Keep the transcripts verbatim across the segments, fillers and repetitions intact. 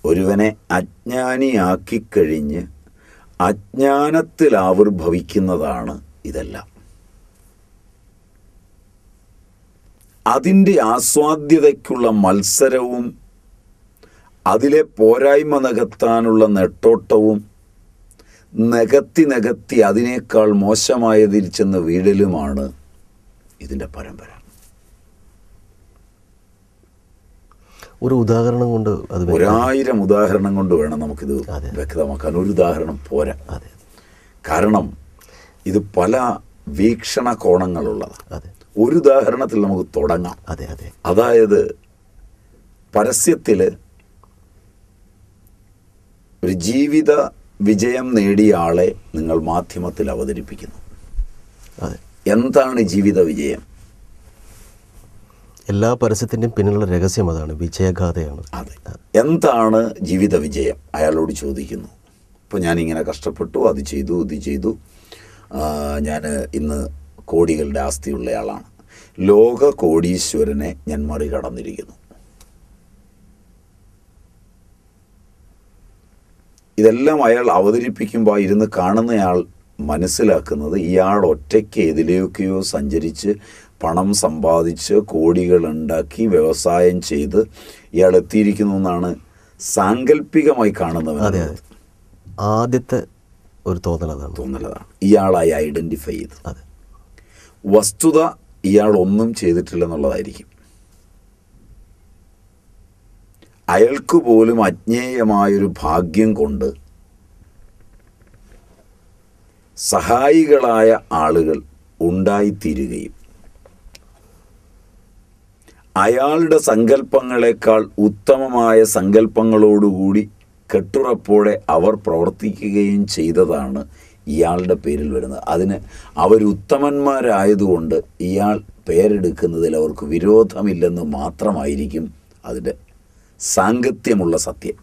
ഒരുവനെ അജ്ഞാനിയാക്കിക്കഴിഞ്ഞ് അജ്ഞാനത്തിൽ ആവിർഭവിക്കുന്നതാണ് ഇതെല്ലാം. അതിൻ്റെ ആസ്വാദ്യതയ്ക്കുള്ള മത്സരവും അതിലെ പോരായ്മ നികത്താനുള്ള നെട്ടോട്ടവും നികത്തി നികത്തി അതിനേക്കാൾ മോശമായതിൽ ചെന്ന് വീഴലുമാണ് ഇതിൻ്റെ പരമ്പര. ഒരു ഉദാഹരണം കൊണ്ട് അത് ഒരായിരം ഉദാഹരണം കൊണ്ട് വേണം നമുക്കിത് വ്യക്തമാക്കാൻ. ഒരു ഉദാഹരണം പോരാ. കാരണം ഇത് പല വീക്ഷണ കോണങ്ങളുള്ളതാണ്. ഒരു ഉദാഹരണത്തിൽ നമുക്ക് തുടങ്ങാം. അതായത് പരസ്യത്തിൽ ഒരു ജീവിത വിജയം നേടിയ ആളെ നിങ്ങൾ മാധ്യമത്തിൽ അവതരിപ്പിക്കുന്നു. എന്താണ് ജീവിത വിജയം? എല്ലാ പരസ്യത്തിൻ്റെയും പിന്നിലുള്ള രഹസ്യം അതാണ്, വിജയഗാഥയാണ്. അതെ, എന്താണ് ജീവിത വിജയം അയാളോട് ചോദിക്കുന്നു. ഇപ്പോൾ ഞാനിങ്ങനെ കഷ്ടപ്പെട്ടു, അത് ചെയ്തു, ഇത് ചെയ്തു, ഞാൻ ഇന്ന് കോടികളുടെ ആസ്തിയുള്ളയാളാണ്, ലോക കോടീശ്വരനെ ഞാൻ മറികടന്നിരിക്കുന്നു. ഇതെല്ലാം അയാൾ അവതരിപ്പിക്കുമ്പോൾ ഇരുന്ന് കാണുന്നയാൾ മനസ്സിലാക്കുന്നത് ഇയാൾ ഒറ്റയ്ക്ക് എതിലെയൊക്കെയോ സഞ്ചരിച്ച് പണം സമ്പാദിച്ച് കോടികളുണ്ടാക്കി വ്യവസായം ചെയ്ത് ഇയാൾ എത്തിയിരിക്കുന്നു എന്നാണ് സാങ്കല്പികമായി കാണുന്നവൻ. ആദ്യത്തെ ഒരു തോന്നലതാണ് തോന്നലതാണ് ഇയാളായി ഐഡൻറ്റിഫൈ ചെയ്ത്. വസ്തുത ഇയാൾ ഒന്നും ചെയ്തിട്ടില്ലെന്നുള്ളതായിരിക്കും. അയാൾക്ക് പോലും അജ്ഞേയമായൊരു ഭാഗ്യം കൊണ്ട് സഹായികളായ ആളുകൾ ഉണ്ടായിത്തീരുകയും അയാളുടെ സങ്കല്പങ്ങളെക്കാൾ ഉത്തമമായ സങ്കല്പങ്ങളോടുകൂടി കെട്ടുറപ്പോടെ അവർ പ്രവർത്തിക്കുകയും ചെയ്തതാണ് ഇയാളുടെ പേരിൽ വരുന്നത്. അതിന് അവരുത്തമന്മാരായതുകൊണ്ട് ഇയാൾ പേരെടുക്കുന്നതിൽ അവർക്ക് വിരോധമില്ലെന്ന് മാത്രമായിരിക്കും അതിൻ്റെ സാങ്കത്യമുള്ള സത്യം.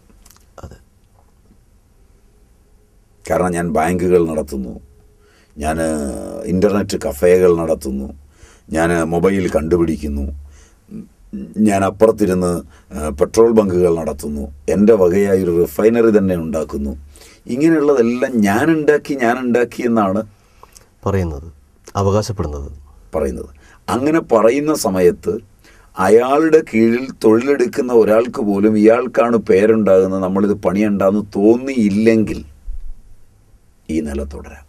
കാരണം ഞാൻ ബാങ്കുകൾ നടത്തുന്നു, ഞാൻ ഇൻ്റർനെറ്റ് കഫേകൾ നടത്തുന്നു, ഞാൻ മൊബൈൽ കണ്ടുപിടിക്കുന്നു, ഞാൻ അപ്പുറത്തിരുന്ന് പെട്രോൾ ബങ്കുകൾ നടത്തുന്നു, എൻ്റെ വകയായൊരു റിഫൈനറി തന്നെ ഉണ്ടാക്കുന്നു. ഇങ്ങനെയുള്ളതെല്ലാം ഞാനുണ്ടാക്കി ഞാനുണ്ടാക്കി എന്നാണ് പറയുന്നത്, അവകാശപ്പെടുന്നത് പറയുന്നത്. അങ്ങനെ പറയുന്ന സമയത്ത് അയാളുടെ കീഴിൽ തൊഴിലെടുക്കുന്ന ഒരാൾക്ക് പോലും ഇയാൾക്കാണ് പേരുണ്ടാകുന്നത്, നമ്മളിത് പണിയുണ്ടാകുന്നു തോന്നിയില്ലെങ്കിൽ ഈ നില തുടരാം,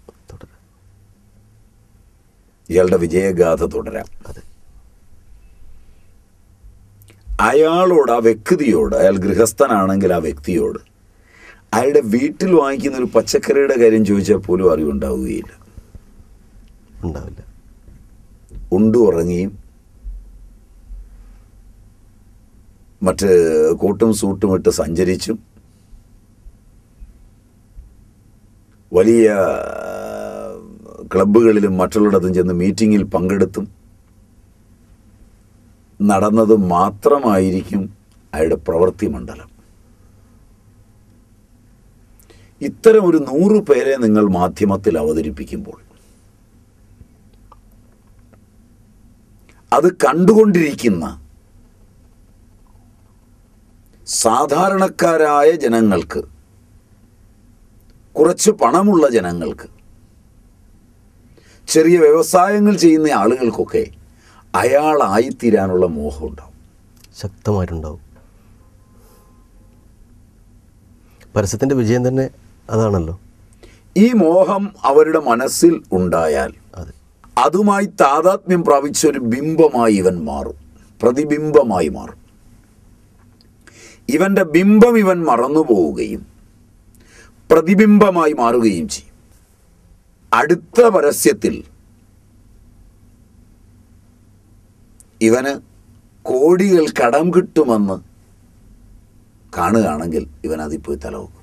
ഇയാളുടെ വിജയഗാഥ തുടരാം. അയാളോട്, ആ വ്യക്തിയോട്, അയാൾ ഗൃഹസ്ഥനാണെങ്കിൽ ആ വ്യക്തിയോട് അയാളുടെ വീട്ടിൽ വാങ്ങിക്കുന്ന ഒരു പച്ചക്കറിയുടെ കാര്യം ചോദിച്ചാൽ പോലും അറിവുണ്ടാവുകയില്ല. ഉണ്ടാവില്ല. ഉണ്ടു ഉറങ്ങിയും മറ്റ് കോട്ടും സൂട്ടും ഇട്ട് സഞ്ചരിച്ചും വലിയ ക്ലബ്ബുകളിലും മറ്റുള്ളിടത്തും ചെന്ന് മീറ്റിങ്ങിൽ പങ്കെടുത്തും നടന്നത് മാത്രമായിരിക്കും അയാളുടെ പ്രവൃത്തി മണ്ഡലം. ഇത്തരം ഒരു നൂറു പേരെ നിങ്ങൾ മാധ്യമത്തിൽ അവതരിപ്പിക്കുമ്പോൾ അത് കണ്ടുകൊണ്ടിരിക്കുന്ന സാധാരണക്കാരായ ജനങ്ങൾക്ക്, കുറച്ച് പണമുള്ള ജനങ്ങൾക്ക്, ചെറിയ വ്യവസായങ്ങൾ ചെയ്യുന്ന ആളുകൾക്കൊക്കെ അയാളായിത്തീരാനുള്ള മോഹം ഉണ്ടാവും, ശക്തമായിട്ടുണ്ടാവും. പരസ്യത്തിൻ്റെ വിജയം തന്നെ അതാണല്ലോ. ഈ മോഹം അവരുടെ മനസ്സിൽ ഉണ്ടായാൽ അതുമായി താതാത്മ്യം പ്രാപിച്ചൊരു ബിംബമായി ഇവൻ മാറും, പ്രതിബിംബമായി മാറും. ഇവൻ്റെ ബിംബം ഇവൻ മറന്നുപോവുകയും പ്രതിബിംബമായി മാറുകയും ചെയ്യും. അടുത്ത പരസ്യത്തിൽ ഇവന് കോടികൾ കടം കിട്ടുമെന്ന് കാണുകയാണെങ്കിൽ ഇവൻ അതിപ്പോയി തലവെക്കും.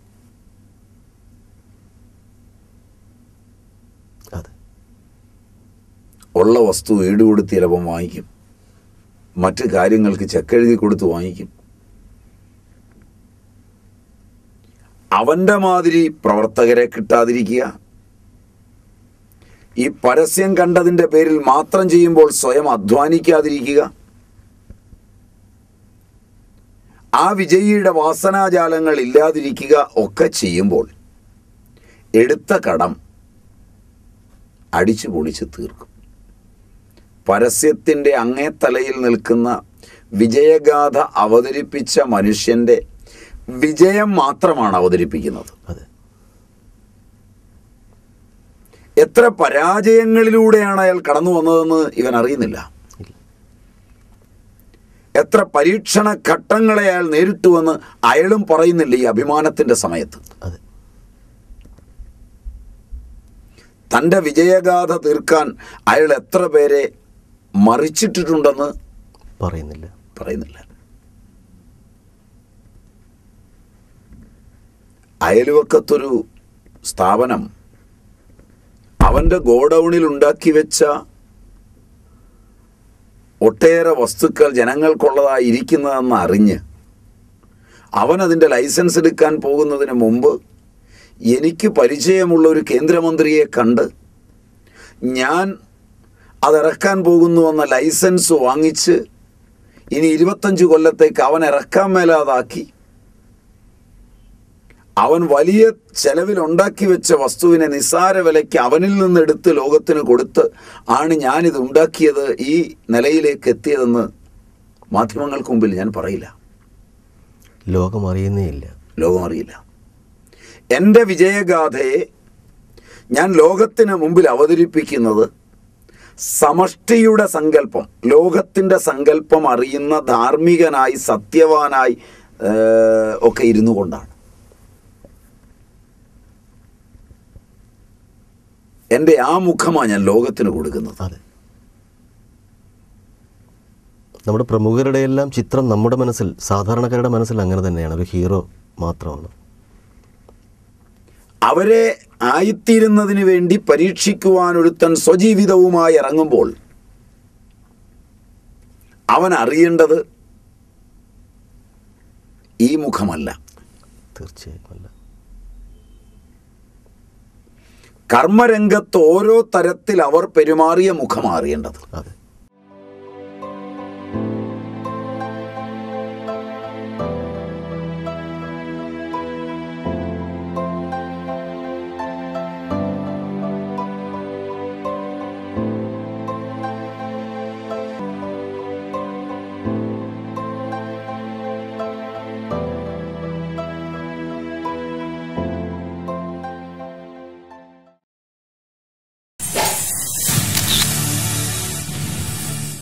ഉള്ള വസ്തു ഈട് കൊടുത്ത് ചിലപ്പം വാങ്ങിക്കും, മറ്റ് കാര്യങ്ങൾക്ക് ചെക്കെഴുതി കൊടുത്ത് വാങ്ങിക്കും. അവൻ്റെ മാതിരി പ്രവർത്തകരെ കിട്ടാതിരിക്കുക, ഈ പരസ്യം കണ്ടതിൻ്റെ പേരിൽ മാത്രം ചെയ്യുമ്പോൾ സ്വയം അധ്വാനിക്കാതിരിക്കുക, ആ വിജയിയുടെ വാസനാജാലങ്ങൾ ഇല്ലാതിരിക്കുക ഒക്കെ ചെയ്യുമ്പോൾ എടുത്ത കടം അടിച്ചു പൊളിച്ച് തീർക്കും. പരസ്യത്തിൻ്റെ അങ്ങേത്തലയിൽ നിൽക്കുന്ന വിജയഗാഥ അവതരിപ്പിച്ച മനുഷ്യൻ്റെ വിജയം മാത്രമാണ് അവതരിപ്പിക്കുന്നത്. അതെ. എത്ര പരാജയങ്ങളിലൂടെയാണ് അയാൾ കടന്നു വന്നതെന്ന് ഇവൻ അറിയുന്നില്ല. എത്ര പരീക്ഷണ ഘട്ടങ്ങളെ അയാൾ നേരിട്ടുവെന്ന് അയാളും പറയുന്നില്ല ഈ അഭിമാനത്തിൻ്റെ സമയത്ത്. അതെ. തൻ്റെ വിജയഗാഥ തീർക്കാൻ അയാൾ എത്ര പേരെ മറിച്ചിട്ടിട്ടുണ്ടെന്ന് പറയുന്നില്ല പറയുന്നില്ല അയൽവക്കത്തൊരു സ്ഥാപനം അവൻ്റെ ഗോഡൗണിൽ ഉണ്ടാക്കി വെച്ച ഒട്ടേറെ വസ്തുക്കൾ ജനങ്ങൾക്കുള്ളതായി ഇരിക്കുന്നതെന്ന് അറിഞ്ഞ് അവൻ അതിൻ്റെ ലൈസൻസ് എടുക്കാൻ പോകുന്നതിന് മുമ്പ് എനിക്ക് പരിചയമുള്ള ഒരു കേന്ദ്രമന്ത്രിയെ കണ്ട് ഞാൻ അതിറക്കാൻ പോകുന്നുവെന്ന ലൈസൻസ് വാങ്ങിച്ച് ഇനി ഇരുപത്തഞ്ച് കൊല്ലത്തേക്ക് അവൻ ഇറക്കാൻ മേലാതാക്കി അവൻ വലിയ ചെലവിലുണ്ടാക്കി വെച്ച വസ്തുവിനെ നിസ്സാര വിലയ്ക്ക് അവനിൽ നിന്നെടുത്ത് ലോകത്തിന് കൊടുത്ത് ആണ് ഞാനിത് ഉണ്ടാക്കിയത്, ഈ നിലയിലേക്ക് എത്തിയതെന്ന് മാധ്യമങ്ങൾക്ക് മുമ്പിൽ ഞാൻ പറയില്ല. ലോകം അറിയുന്നേ ഇല്ല. ലോകം അറിയില്ല. എൻ്റെ വിജയഗാഥയെ ഞാൻ ലോകത്തിന് മുമ്പിൽ അവതരിപ്പിക്കുന്നത് സമഷ്ടിയുടെ സങ്കല്പം, ലോകത്തിൻ്റെ സങ്കല്പം അറിയുന്ന ധാർമ്മികനായി സത്യവാനായി ഒക്കെ ഇരുന്നു കൊണ്ടാണ്. എൻ്റെ ആ മുഖമാണ് ഞാൻ ലോകത്തിന് കൊടുക്കുന്നത്. അതെ. നമ്മുടെ പ്രമുഖരുടെ എല്ലാം ചിത്രം നമ്മുടെ മനസ്സിൽ, സാധാരണക്കാരുടെ മനസ്സിൽ അങ്ങനെ തന്നെയാണ്. ഒരു ഹീറോ മാത്രമാണ്. അവരെ ആയിത്തീരുന്നതിന് വേണ്ടി പരീക്ഷിക്കുവാൻ ഒരുത്തൻ സ്വജീവിതവുമായി ഇറങ്ങുമ്പോൾ അവൻ അറിയേണ്ടത് ഈ മുഖമല്ല. തീർച്ചയായും അല്ല. കർമ്മരംഗത്ത് ഓരോ തരത്തിൽ അവർ പെരുമാറിയ മുഖം അറിയേണ്ടത്. അതെ.